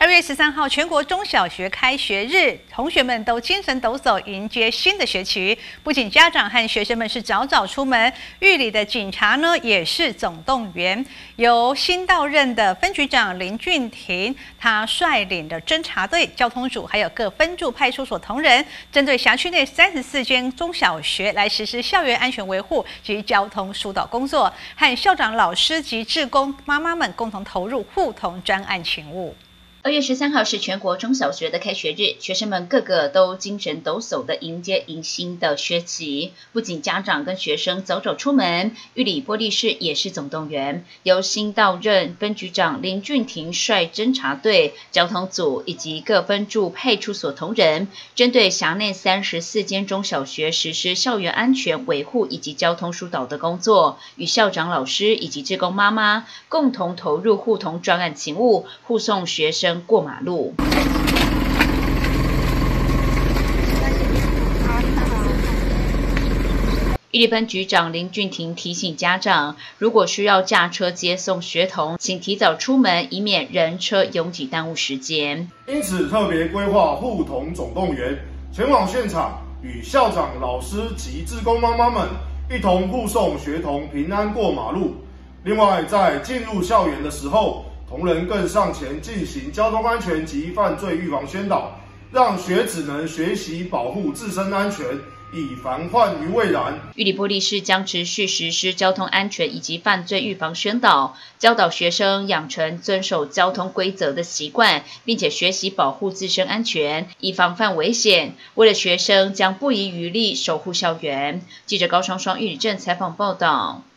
2月13号，全国中小学开学日，同学们都精神抖擞迎接新的学期。不仅家长和学生们是早早出门，玉里的警察呢也是总动员。由新到任的分局长林俊廷，他率领的侦查队、交通组还有各分驻派出所同仁，针对辖区内34间中小学来实施校园安全维护及交通疏导工作，和校长、老师及志工妈妈们共同投入互同专案勤务。 2月13号是全国中小学的开学日，学生们个个都精神抖擞地迎接迎新的学期。不仅家长跟学生早早出门，玉里玻璃市也是总动员，由新到任分局长林俊廷率侦查队、交通组以及各分驻派出所同仁，针对辖内34间中小学实施校园安全维护以及交通疏导的工作，与校长、老师以及志工妈妈共同投入互同专案勤务，护送学生过马路。玉里分局长林俊廷提醒家长，如果需要驾车接送学童，请提早出门，以免人车拥挤耽误时间。 因此，特别规划互同总动员，前往现场与校长、老师及志工妈妈们一同护送学童平安过马路。另外，在进入校园的时候，同仁更上前进行交通安全及犯罪预防宣导，让学子能学习保护自身安全，以防患于未然。 玉里玻璃市将持续实施交通安全以及犯罪预防宣导，教导学生养成遵守交通规则的习惯，并且学习保护自身安全，以防范危险。为了学生，将不遗余力守护校园。记者高双双玉里镇采访报道。